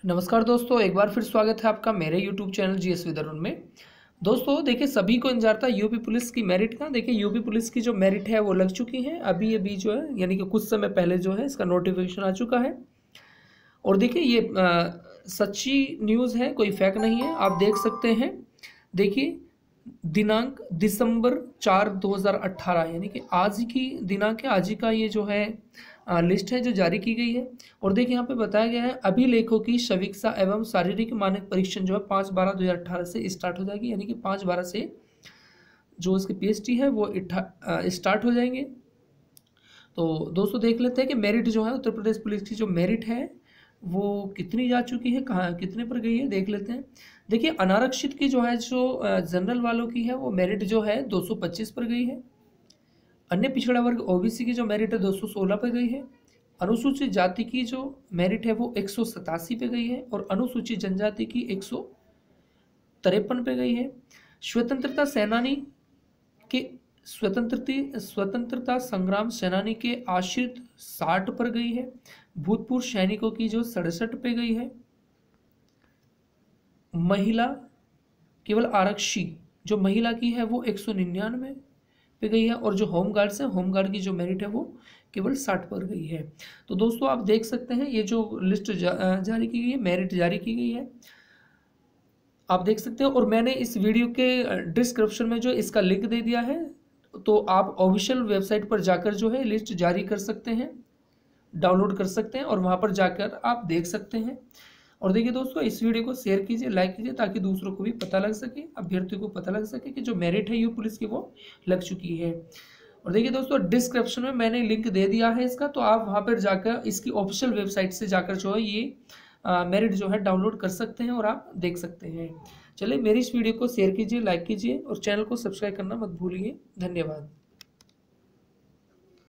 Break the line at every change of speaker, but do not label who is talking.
नमस्कार दोस्तों, एक बार फिर स्वागत है आपका मेरे YouTube channel GS with Arun में। दोस्तों देखिए, सभी को इंतजार था यूपी पुलिस की मेरिट का। देखिए यूपी पुलिस की जो मेरिट है वो लग चुकी है अभी जो है, यानी कि कुछ समय पहले जो है इसका नोटिफिकेशन आ चुका है। और देखिए ये सच्ची न्यूज़ है, कोई फेक नहीं है, आप देख सकते हैं। देखिए दिनांक दिसंबर 4 2018, यानी कि आज ही की दिनांक है, आज ही का ये जो है लिस्ट है जो जारी की गई है। और देखिए यहाँ पे बताया गया है अभिलेखों की समीक्षा एवं शारीरिक मानक परीक्षण जो है 5/12/2018 से स्टार्ट हो जाएगी, यानी कि 5/12 से जो इसकी पीएचडी है वो स्टार्ट हो जाएंगे। तो दोस्तों देख लेते हैं कि मेरिट जो है उत्तर प्रदेश पुलिस की जो मेरिट है वो कितनी जा चुकी है, कहाँ कितने पर गई है, देख लेते हैं। देखिए अनारक्षित की जो है, जो जनरल वालों की है, वो मेरिट जो है 225 पर गई है। अन्य पिछड़ा वर्ग ओबीसी की जो मेरिट है 216 पे गई है। अनुसूचित जाति की जो मेरिट है वो 187 पे गई है और अनुसूचित जनजाति की 153 पे गई है। स्वतंत्रता सेनानी के स्वतंत्रता संग्राम सेनानी के आश्रित 60 पर गई है। भूतपूर्व सैनिकों की जो 67 पे गई है। महिला केवल आरक्षी जो महिला की है वो 199 पे गई है। और जो होमगार्ड्स है, होमगार्ड की जो मेरिट है वो केवल 60 पर गई है। तो दोस्तों आप देख सकते हैं ये जो लिस्ट जारी की गई है, मेरिट जारी की गई है, आप देख सकते हैं। और मैंने इस वीडियो के डिस्क्रिप्शन में जो इसका लिंक दे दिया है, तो आप ऑफिशियल वेबसाइट पर जाकर जो है लिस्ट जारी कर सकते हैं, डाउनलोड कर सकते हैं और वहाँ पर जाकर आप देख सकते हैं। और देखिए दोस्तों, इस वीडियो को शेयर कीजिए, लाइक कीजिए, ताकि दूसरों को भी पता लग सके, अभ्यर्थियों को पता लग सके कि जो मेरिट है यूपी पुलिस की वो लग चुकी है। और देखिए दोस्तों, डिस्क्रिप्शन में मैंने लिंक दे दिया है इसका, तो आप वहाँ पर जाकर इसकी ऑफिशियल वेबसाइट से जाकर जो है ये मेरिट जो है डाउनलोड कर सकते हैं और आप देख सकते हैं। चलिए मेरी इस वीडियो को शेयर कीजिए, लाइक कीजिए और चैनल को सब्सक्राइब करना मत भूलिए। धन्यवाद।